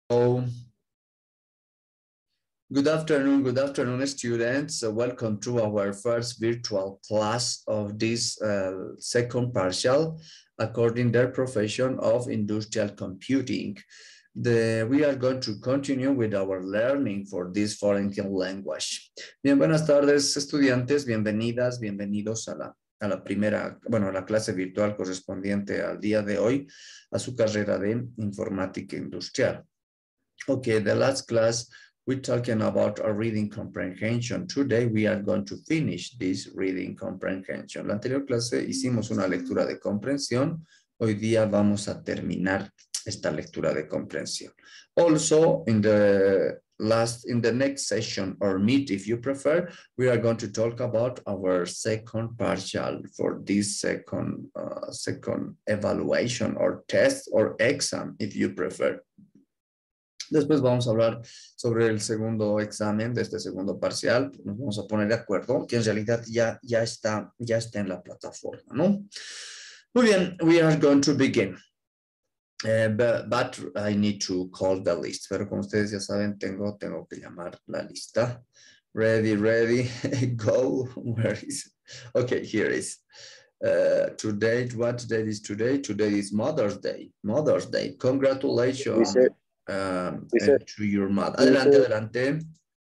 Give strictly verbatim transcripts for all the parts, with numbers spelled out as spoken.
Oh, good afternoon, good afternoon, students. Uh, welcome to our first virtual class of this uh, second partial according their profession of industrial computing. The, we are going to continue with our learning for this foreign language. Bien, buenas tardes, estudiantes. Bienvenidas, bienvenidos a la, a la primera, bueno, a la clase virtual correspondiente al día de hoy a su carrera de informática industrial. Okay, the last class we're talking about a reading comprehension. Today we are going to finish this reading comprehension. La anterior clase hicimos una lectura de comprensión. Hoy día vamos a terminar esta lectura de comprensión. Also, in the last, in the next session or meet, if you prefer, we are going to talk about our second partial for this second, uh, second evaluation or test or exam, if you prefer. Después vamos a hablar sobre el segundo examen de este segundo parcial. Nos vamos a poner de acuerdo que en realidad ya, ya, está, ya está en la plataforma, ¿no? Muy bien, we are going to begin. Uh, but, but I need to call the list. Pero como ustedes ya saben, tengo, tengo que llamar la lista. Ready, ready, go. Where is it? Okay, here is. Uh, today, what date is today? Today is Mother's Day. Mother's Day. Congratulations. Dice, Um, dice, to your mother. Adelante, dice, adelante.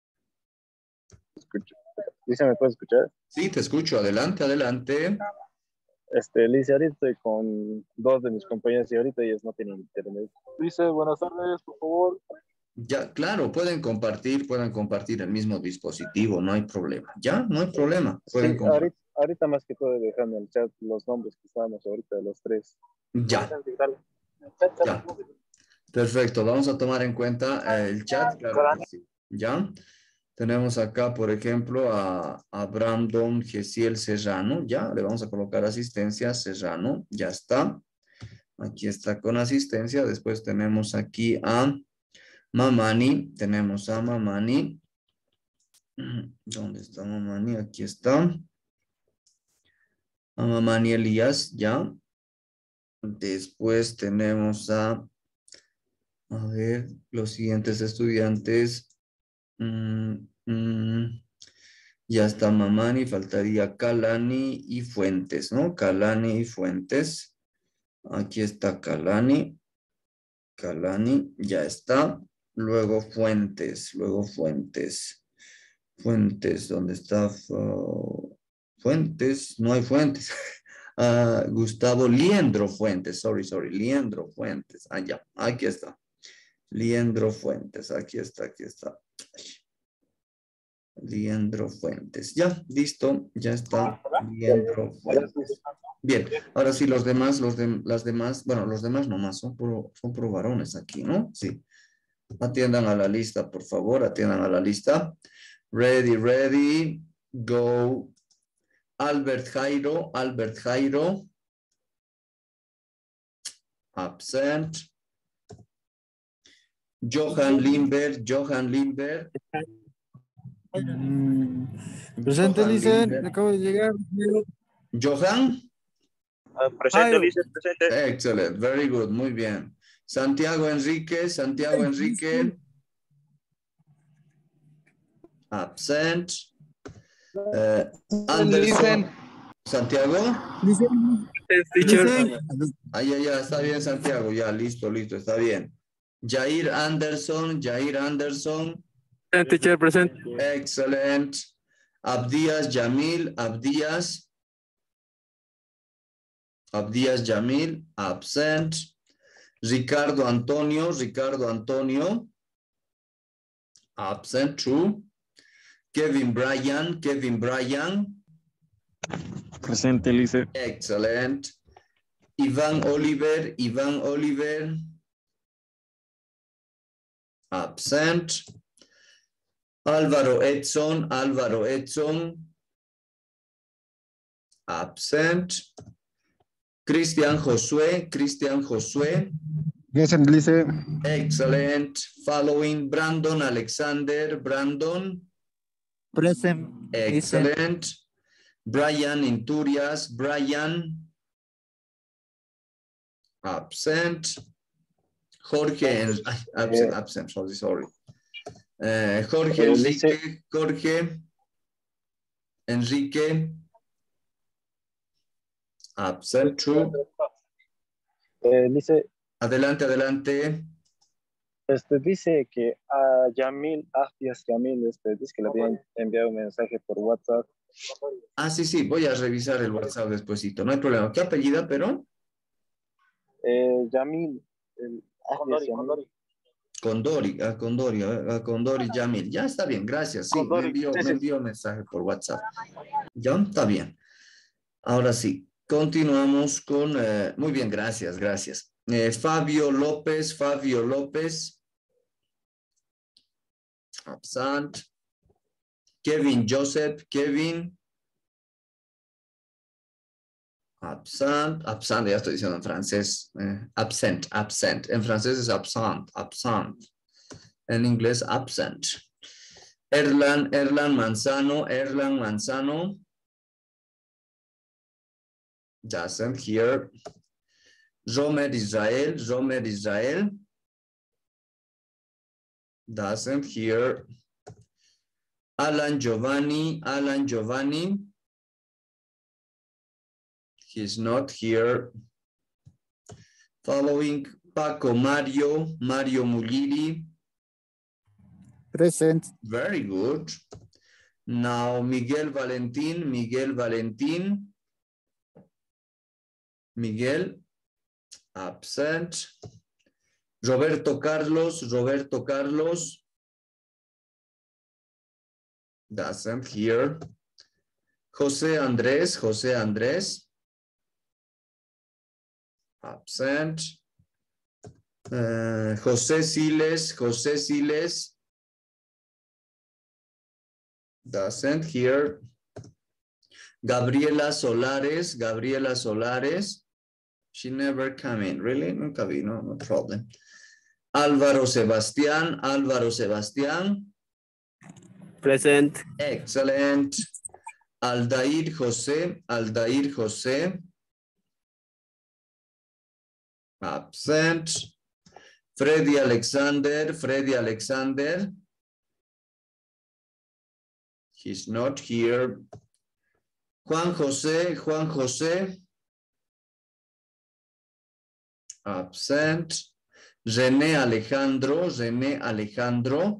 Dice, ¿me puedes escuchar? Sí, te escucho. Adelante, adelante. Este, Lice, ahorita estoy con dos de mis compañeros y ahorita ellos no tienen internet. Dice, buenas tardes, por favor. Ya, claro, pueden compartir, pueden compartir el mismo dispositivo, no hay problema. Ya, no hay problema. Pueden Sí, compartir. ahorita, ahorita más que todo dejando en el chat los nombres que estábamos ahorita de los tres. Ya. Ya. Perfecto, vamos a tomar en cuenta eh, el chat, claro que sí. ¿Ya? Tenemos acá, por ejemplo, a, a Brandon Gesiel Serrano. Ya, le vamos a colocar asistencia Serrano. Ya está. Aquí está con asistencia. Después tenemos aquí a Mamani. Tenemos a Mamani. ¿Dónde está Mamani? Aquí está. A Mamani Elías, ya. Después tenemos a... A ver, los siguientes estudiantes. Mm, mm, ya está Mamani, faltaría Kalani y Fuentes, ¿no? Kalani y Fuentes. Aquí está Kalani. Kalani, ya está. Luego Fuentes, luego Fuentes. Fuentes, ¿dónde está? Uh, Fuentes, no hay Fuentes. uh, Gustavo Liendro Fuentes, sorry, sorry, Liendro Fuentes. Ah, ya, aquí está. Liendro Fuentes, aquí está, aquí está. Liendro Fuentes. Ya, listo, ya está. Liendro Fuentes. Bien, ahora sí, los demás, los de, las demás, bueno, los demás nomás son puro, son puro varones aquí, ¿no? Sí. Atiendan a la lista, por favor, atiendan a la lista. Ready, ready, go. Albert Jairo, Albert Jairo. Absent. Johan Lindberg, Johan Lindberg. Presente, Lice, acabo de llegar. Johan. Uh, presente, Lice, presente. Excellent, very good, muy bien. Santiago Enrique, Santiago Enrique. Absent. Uh, Anderson. Santiago. Ah, ya, ya, está bien, Santiago, ya, listo, listo, está bien. Jair Anderson, Jair Anderson. Teacher, presente. Excellent. Abdías Yamil, Abdías. Abdías Yamil, absent. Ricardo Antonio, Ricardo Antonio. Absent, true. Kevin Bryan, Kevin Bryan. Presente, Lice. Excellent. Iván Oliver, Iván Oliver. Absent. Álvaro Edson, Álvaro Edson. Absent. Cristian Josué, Cristian Josué. Present, Lice. Excellent. Following Brandon Alexander, Brandon. Present. Excellent. Brian Inturias, Brian. Absent. Jorge, en, ay, absent, Eh, absent, sorry, sorry. Uh, Jorge, eh, Enrique, dice, Jorge, Enrique, absent, true. eh, dice, Adelante, adelante. este, dice que a Yamil, Afias Yamil, este, dice que le habían enviado un mensaje por WhatsApp. Ah, sí, sí, voy a revisar el WhatsApp despuesito, no hay problema. ¿Qué apellida, pero? Eh, Yamil, el Afias Yamil. Condori, a Condori, a Condori Yamil. Ya está bien, gracias. Sí, me envió, me envió un mensaje por WhatsApp. Ya, está bien. Ahora sí, continuamos con, eh, muy bien, gracias, gracias. Eh, Fabio López, Fabio López. Absent. Kevin Joseph, Kevin. Absent, absent, ya estoy diciendo en francés. Eh, absent, absent. En francés es absent, absent. En inglés, absent. Erlan, Erlan Manzano, Erlan Manzano. Doesn't here. Romer Israel, Romer Israel. Doesn't here. Alan Giovanni, Alan Giovanni. He's not here. Following Paco Mario, Mario Muliri. Present. Very good. Now Miguel Valentin, Miguel Valentin. Miguel, absent. Roberto Carlos, Roberto Carlos. Doesn't here. José Andrés, José Andrés. Absent. Uh, José Siles, José Siles. Doesn't here. Gabriela Solares, Gabriela Solares. She never came in. Really? Nunca vino, no problem. Álvaro Sebastián, Álvaro Sebastián. Present. Excellent. Aldair José, Aldair José. Absent. Freddy Alexander, Freddy Alexander. He's not here. Juan José, Juan José. Absent. René Alejandro, René Alejandro.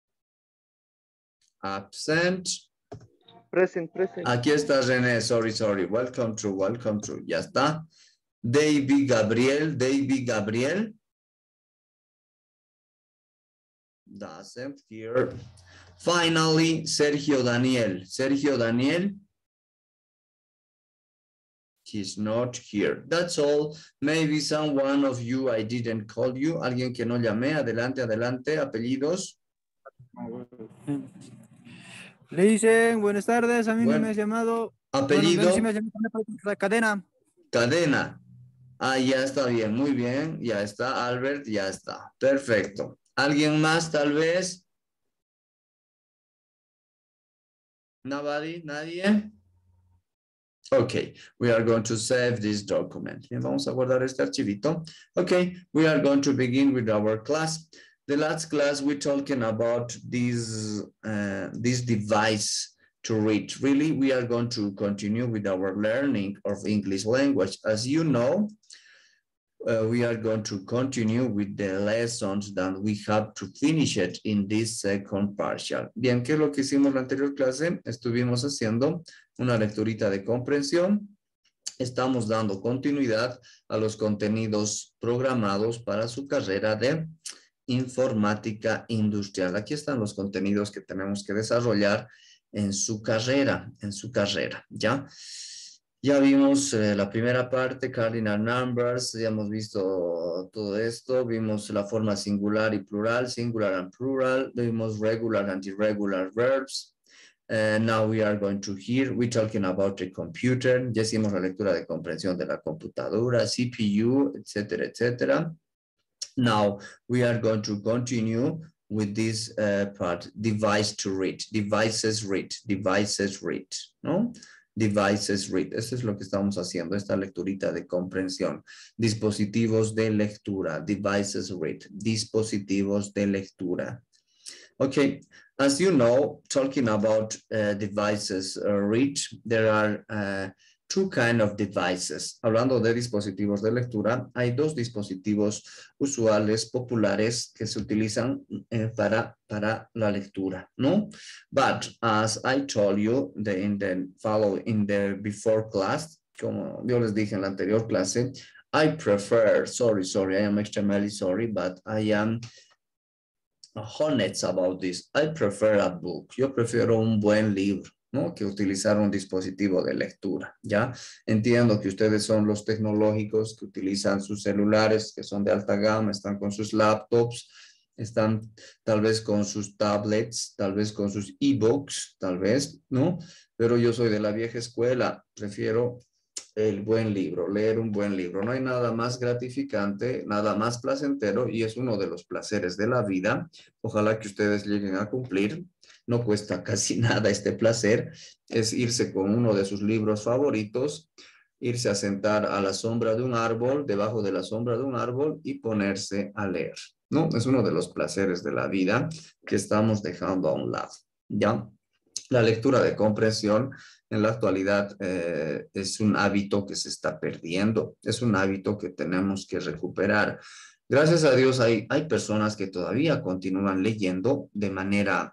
Absent. Present, present. Aquí está René, sorry, sorry. Welcome to, welcome to. Ya está. David Gabriel, David Gabriel. Doesn't here. Finally, Sergio Daniel. Sergio Daniel. He's not here. That's all. Maybe someone of you I didn't call you. Alguien que no llamé. Adelante, adelante. Apellidos. Le dicen, buenas tardes, a mí no Bueno, me has llamado. apellido. Bueno, sí me has llamado la cadena. Cadena. Ah, ya está bien, muy bien. Ya está, Albert, ya está. Perfecto. ¿Alguien más tal vez? Nobody, nadie. Okay, we are going to save this document. Bien, vamos a guardar este archivito. Okay, we are going to begin with our class. The last class we're talking about this, uh, this device to read. Really, we are going to continue with our learning of English language. As you know, uh, we are going to continue with the lessons that we have to finish it in this second partial. Bien, ¿qué es lo que hicimos en la anterior clase? Estuvimos haciendo una lecturita de comprensión. Estamos dando continuidad a los contenidos programados para su carrera de informática industrial. Aquí están los contenidos que tenemos que desarrollar en su carrera, en su carrera, ¿ya? Ya vimos eh, la primera parte, cardinal numbers, ya hemos visto todo esto, vimos la forma singular y plural, singular and plural, vimos regular and irregular verbs. And now we are going to hear, we're talking about the computer, ya hicimos la lectura de comprensión de la computadora, C P U, etcétera, etcétera. Now we are going to continue with this uh, part, device to read, devices read, devices read, ¿no? Devices read. Eso es lo que estamos haciendo, esta lecturita de comprensión. Dispositivos de lectura. Devices read. Dispositivos de lectura. Okay, as you know, talking about uh, devices uh, read, there are uh, two kind of devices. Hablando de dispositivos de lectura, hay dos dispositivos usuales, populares, que se utilizan eh, para, para la lectura, ¿no? But as I told you the, in the follow in the before class, como yo les dije en la anterior clase, I prefer, sorry, sorry, I am extremely sorry, but I am honest about this. I prefer a book. Yo prefiero un buen libro, ¿no? Que utilizar un dispositivo de lectura, ¿ya? Entiendo que ustedes son los tecnológicos que utilizan sus celulares, que son de alta gama, están con sus laptops, están tal vez con sus tablets, tal vez con sus e-books, tal vez, ¿no? Pero yo soy de la vieja escuela, prefiero el buen libro, leer un buen libro. No hay nada más gratificante, nada más placentero y es uno de los placeres de la vida. Ojalá que ustedes lleguen a cumplir. No cuesta casi nada este placer. Es irse con uno de sus libros favoritos, irse a sentar a la sombra de un árbol, debajo de la sombra de un árbol y ponerse a leer, ¿no? Es uno de los placeres de la vida que estamos dejando a un lado, ¿ya? La lectura de comprensión en la actualidad eh, es un hábito que se está perdiendo, es un hábito que tenemos que recuperar. Gracias a Dios hay, hay personas que todavía continúan leyendo de manera,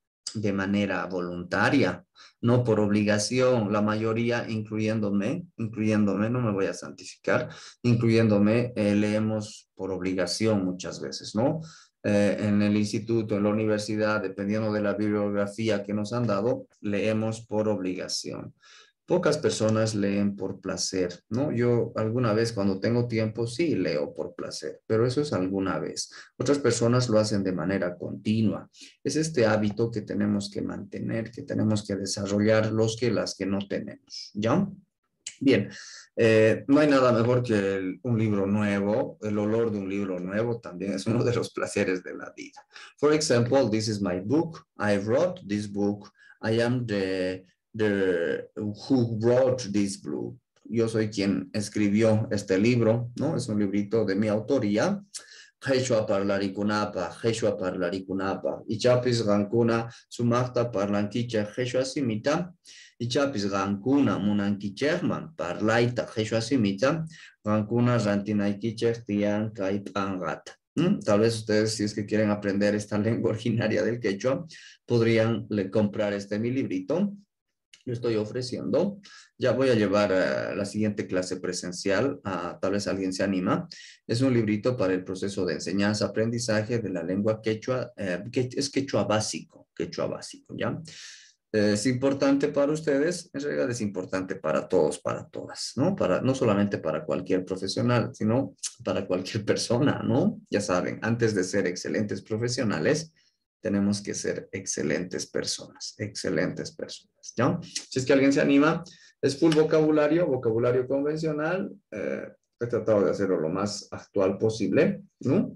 de manera voluntaria, no por obligación. La mayoría, incluyéndome, incluyéndome, no me voy a santificar, incluyéndome, eh, leemos por obligación muchas veces, ¿no? Eh, en el instituto, en la universidad, dependiendo de la bibliografía que nos han dado, leemos por obligación. Pocas personas leen por placer, ¿no? Yo alguna vez cuando tengo tiempo sí leo por placer, pero eso es alguna vez. Otras personas lo hacen de manera continua. Es este hábito que tenemos que mantener, que tenemos que desarrollar los que las que no tenemos, ¿ya? Bien, eh, no hay nada mejor que el, un libro nuevo. El olor de un libro nuevo también es uno de los placeres de la vida. For example, this is my book. I wrote this book. I am the, the who wrote this book. Yo soy quien escribió este libro, ¿no? Es un librito de mi autoría. Quechua parlarikunapa, Quechua parlarikunapa. Ichapis gankuna sumachta parlanquicha Quechua simita. Ichapis gankuna munanquicherman parlaita Quechua simita. Gankuna rantinaiquicher tian kaipangat. ¿Mm? Tal vez ustedes, si es que quieren aprender esta lengua originaria del quechua, podrían le comprar este mi librito. Lo estoy ofreciendo. Ya voy a llevar uh, la siguiente clase presencial. Uh, tal vez alguien se anima. Es un librito para el proceso de enseñanza, aprendizaje de la lengua quechua. Eh, que, es quechua básico, quechua básico, ¿ya? Eh, es importante para ustedes, en realidad es importante para todos, para todas, ¿no? Para, no solamente para cualquier profesional, sino para cualquier persona, ¿no? Ya saben, antes de ser excelentes profesionales, tenemos que ser excelentes personas, excelentes personas, ¿ya? Si es que alguien se anima, es full vocabulario, vocabulario convencional. Eh, he tratado de hacerlo lo más actual posible, ¿no?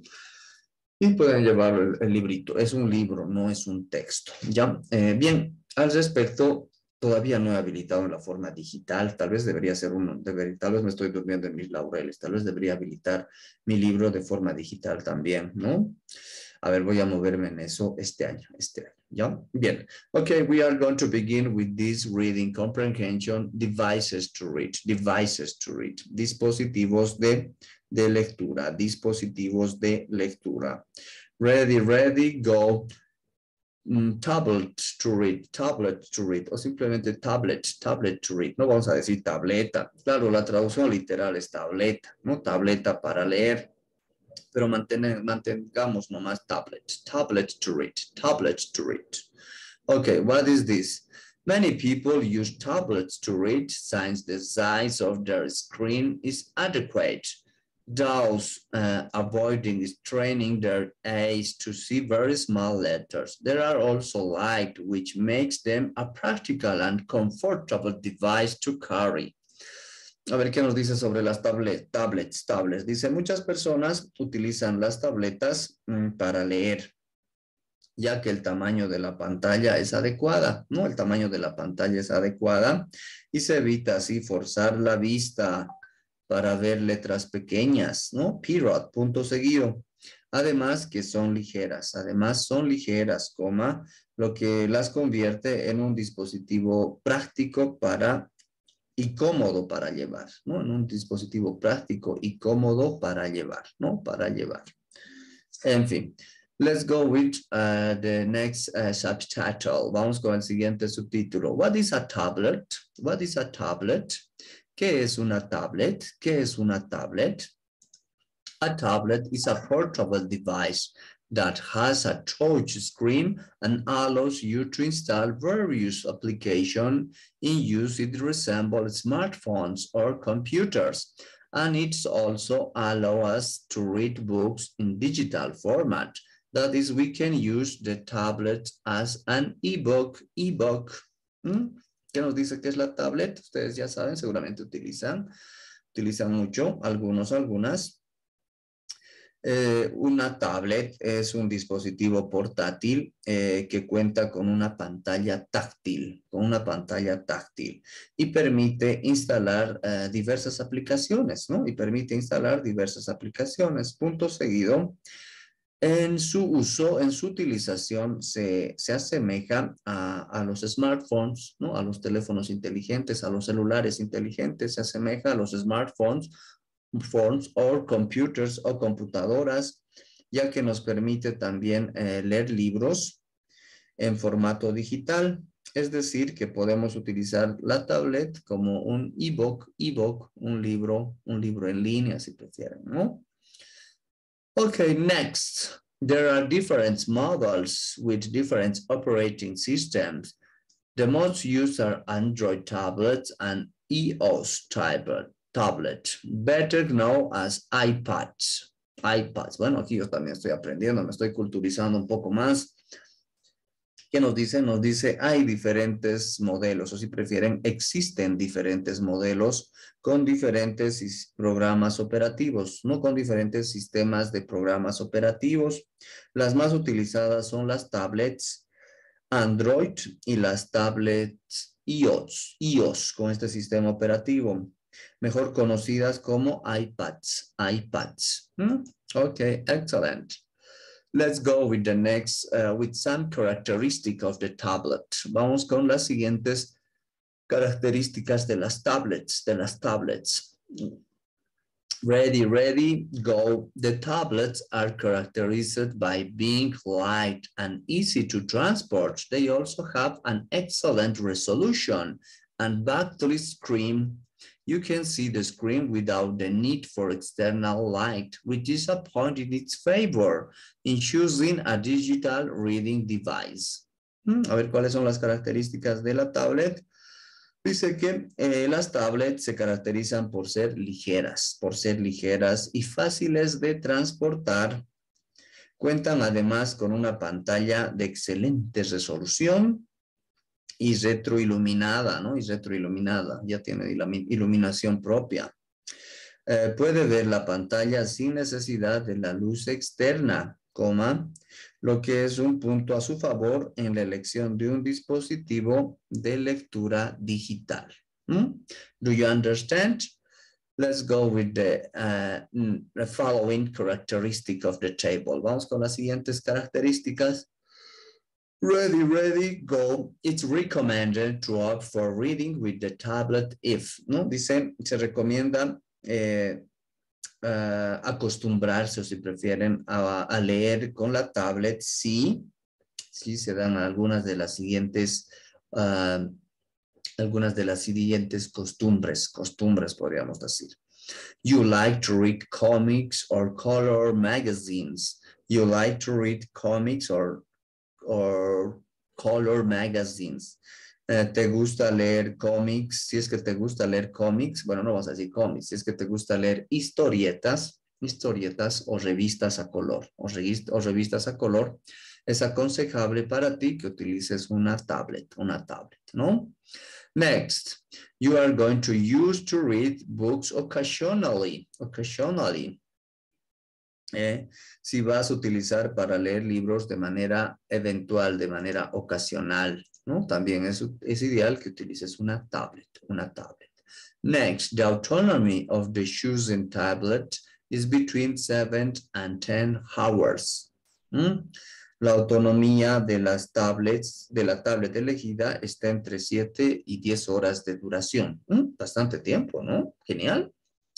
Y pueden llevar el, el librito. Es un libro, no es un texto, ¿ya? Eh, bien, al respecto, todavía no he habilitado en la forma digital. Tal vez debería ser uno, debería, tal vez me estoy durmiendo en mis laureles. Tal vez debería habilitar mi libro de forma digital también, ¿no? A ver, voy a moverme en eso este año, este año, ¿ya? Bien. Okay, we are going to begin with this reading comprehension, devices to read, devices to read, dispositivos de, de lectura, dispositivos de lectura. Ready, ready, go. Mm, tablet to read, tablet to read, o simplemente tablet, tablet to read. No vamos a decir tableta. Claro, la traducción literal es tableta, ¿no? Tableta para leer. Pero mantener, mantengamos nomás tablet, tablet to read, tablet to read. Okay, what is this? Many people use tablets to read since the size of their screen is adequate. Those uh, avoiding straining their eyes to see very small letters. There are also light, which makes them a practical and comfortable device to carry. A ver qué nos dice sobre las tablet, tablets, tablets. Dice, muchas personas utilizan las tabletas mm, para leer. ya que el tamaño de la pantalla es adecuada, ¿no? El tamaño de la pantalla es adecuada y se evita así forzar la vista para ver letras pequeñas, ¿no? Period, punto seguido. Además que son ligeras, además son ligeras, coma, lo que las convierte en un dispositivo práctico para y cómodo para llevar, ¿no? En un dispositivo práctico y cómodo para llevar, ¿no? Para llevar. En fin. Let's go with uh, the next uh, subtitle. Vamos con el siguiente subtítulo. What is a tablet? What is a tablet? ¿Qué es una tablet? ¿Qué es una tablet? A tablet is a portable device that has a touch screen and allows you to install various applications. In use, it resembles smartphones or computers, and it also allows us to read books in digital format. That is, we can use the tablet as an ebook. Ebook. ¿Mm? ¿Qué nos dice que es la tablet? Ustedes ya saben, seguramente utilizan, utilizan mucho, algunos, algunas. Eh, una tablet es un dispositivo portátil eh, que cuenta con una pantalla táctil, con una pantalla táctil y permite instalar eh, diversas aplicaciones, ¿no? Y permite instalar diversas aplicaciones. Punto seguido. En su uso, en su utilización, se, se asemeja a, a los smartphones, ¿no? A los teléfonos inteligentes, a los celulares inteligentes, se asemeja a los smartphones, phones o computers o computadoras, ya que nos permite también eh, leer libros en formato digital. Es decir, que podemos utilizar la tablet como un ebook, ebook, un libro, un libro en línea, si prefieren, ¿no? Okay, next. There are different models with different operating systems. The most used are Android tablets and iOS tablet, tablet, better known as iPads. iPads. Bueno, aquí yo también estoy aprendiendo, me estoy culturizando un poco más. ¿Qué nos dice? Nos dice, hay diferentes modelos, o si prefieren, existen diferentes modelos con diferentes programas operativos, no con diferentes sistemas de programas operativos. Las más utilizadas son las tablets Android y las tablets iOS, iOS con este sistema operativo, mejor conocidas como iPads, iPads. ¿Mm? Ok, excellent. Let's go with the next, uh, with some characteristic of the tablet. Vamos con las siguientes características de las tablets, de las tablets. Ready, ready, go. The tablets are characterized by being light and easy to transport. They also have an excellent resolution and backlit screen. You can see the screen without the need for external light, which is a point in its favor in choosing a digital reading device. A ver, ¿cuáles son las características de la tablet? Dice que eh, las tablets se caracterizan por ser ligeras, por ser ligeras y fáciles de transportar. Cuentan además con una pantalla de excelente resolución y retroiluminada, ¿no? Y retroiluminada, ya tiene iluminación propia. Eh, puede ver la pantalla sin necesidad de la luz externa, coma, lo que es un punto a su favor en la elección de un dispositivo de lectura digital. ¿Mm? Do you understand? Let's go with the, uh, the following characteristic of the table. Vamos con las siguientes características. Ready, ready, go. It's recommended to opt for reading with the tablet if, ¿no? Dice, se recomienda eh, uh, acostumbrarse, o si prefieren, a, a leer con la tablet si, si se dan algunas de las siguientes, uh, algunas de las siguientes costumbres, costumbres podríamos decir. You like to read comics or color magazines. You like to read comics or or color magazines. Eh, ¿Te gusta leer cómics? Si es que te gusta leer cómics, bueno, no vas a decir cómics, si es que te gusta leer historietas, historietas o revistas a color, o, revist o revistas a color, es aconsejable para ti que utilices una tablet, una tablet, ¿no? Next, you are going to use to read books occasionally, occasionally. Eh, si vas a utilizar para leer libros de manera eventual, de manera ocasional, ¿no? También es, es ideal que utilices una tablet, una tablet. Next, the autonomy of the chosen tablet is between seven and ten hours. ¿Mm? La autonomía de las tablets, de la tablet elegida está entre siete y diez horas de duración. ¿Mm? Bastante tiempo, ¿no? Genial.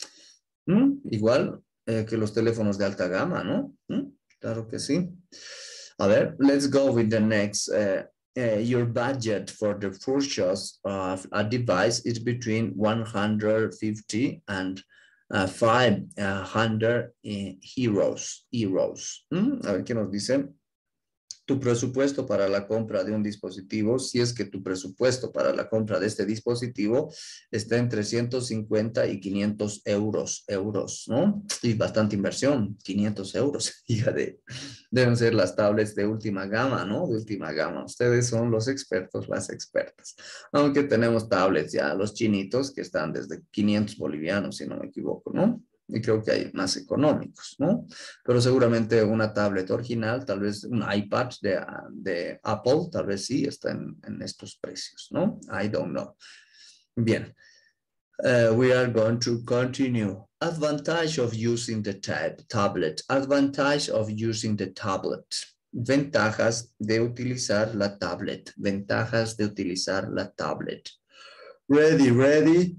¿Mm? Igual eh, que los teléfonos de alta gama, ¿no? ¿Mm? Claro que sí. A ver, let's go with the next. Uh, uh, your budget for the purchase of a device is between one hundred fifty and uh, five hundred uh, euros. euros. ¿Mm? A ver qué nos dice. Tu presupuesto para la compra de un dispositivo, si es que tu presupuesto para la compra de este dispositivo está entre ciento cincuenta y quinientos euros, euros, ¿no? Y bastante inversión, quinientos euros, fíjate. Deben ser las tablets de última gama, ¿no? De última gama. Ustedes son los expertos, las expertas. Aunque tenemos tablets ya, los chinitos, que están desde quinientos bolivianos, si no me equivoco, ¿no? Y creo que hay más económicos, ¿no? Pero seguramente una tablet original, tal vez un iPad de, de Apple, tal vez sí está en, en estos precios, ¿no? I don't know. Bien. Uh, we are going to continue. Advantage of using the tab tablet. Advantage of using the tablet. Ventajas de utilizar la tablet. Ventajas de utilizar la tablet. Ready, ready.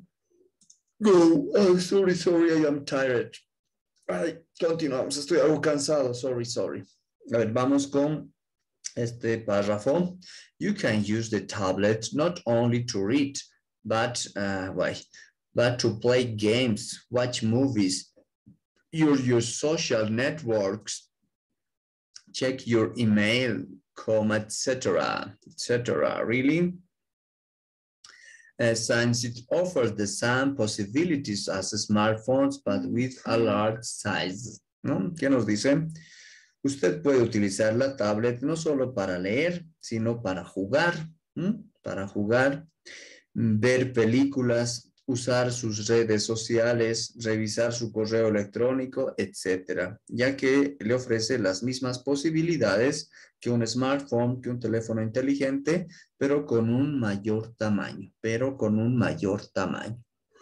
Go. Oh, sorry, sorry, I am tired. Ay, continuamos, estoy algo cansado, sorry, sorry. A ver, vamos con este párrafo. You can use the tablet not only to read, but, uh, why, but to play games, watch movies, use your social networks, check your email, com, et cetera, et cetera. Really? Uh, since it offers the same possibilities as smartphones, but with a large size. ¿No? ¿Qué nos dice? Usted puede utilizar la tablet no solo para leer, sino para jugar, ¿Mm? para jugar, ver películas, usar sus redes sociales, revisar su correo electrónico, etcétera, ya que le ofrece las mismas posibilidades que un smartphone, que un teléfono inteligente, pero con un mayor tamaño, pero con un mayor tamaño.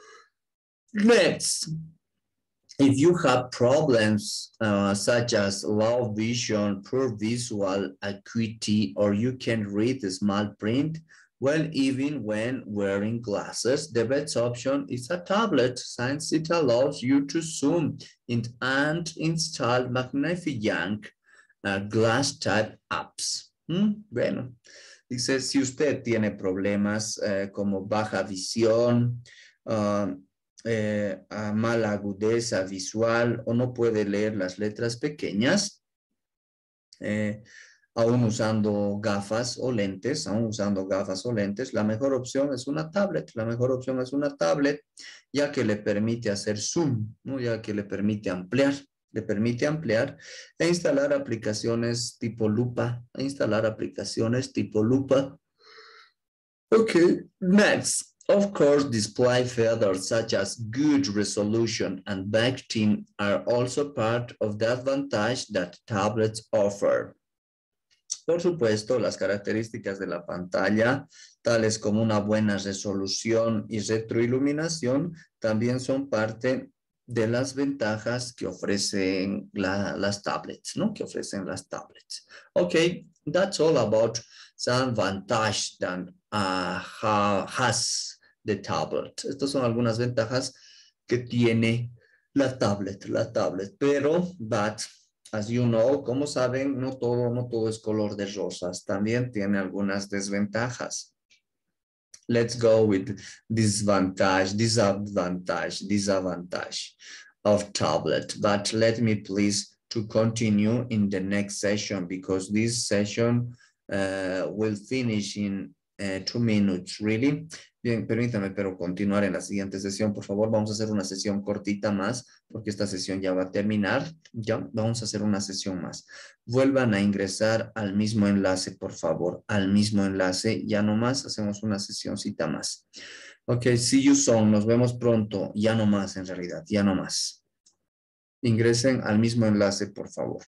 Next. If you have problems uh, such as low vision, poor visual acuity, or you can read the small print, well, even when wearing glasses, the best option is a tablet since it allows you to zoom in and install magnificent uh, glass type apps. ¿Mm? Bueno, dice, si usted tiene problemas uh, como baja visión, uh, eh, a mala agudeza visual o no puede leer las letras pequeñas, eh, aún usando gafas o lentes, aún usando gafas o lentes, la mejor opción es una tablet. La mejor opción es una tablet, ya que le permite hacer zoom, ¿no? Ya que le permite ampliar, le permite ampliar e instalar aplicaciones tipo lupa, e instalar aplicaciones tipo lupa. Okay, next. Of course, display features such as good resolution and backlighting are also part of the advantage that tablets offer. Por supuesto, las características de la pantalla, tales como una buena resolución y retroiluminación, también son parte de las ventajas que ofrecen la, las tablets, ¿no? Que ofrecen las tablets. Okay, that's all about some advantage that uh, ha, has the tablet. Estas son algunas ventajas que tiene la tablet, la tablet. Pero, but, as you know, como saben, no todo, no todo es color de rosas. También tiene algunas desventajas. Let's go with disadvantage, disadvantage, disadvantage of tablet. But let me please to continue in the next session because this session uh, will finish in uh, two minutes, really. Bien, permítame, pero continuar en la siguiente sesión, por favor. Vamos a hacer una sesión cortita más, porque esta sesión ya va a terminar. Ya, vamos a hacer una sesión más. Vuelvan a ingresar al mismo enlace, por favor. Al mismo enlace. Ya no más, hacemos una sesioncita más. Ok, see you soon. Nos vemos pronto. Ya no más, en realidad. Ya no más. ingresen al mismo enlace, por favor.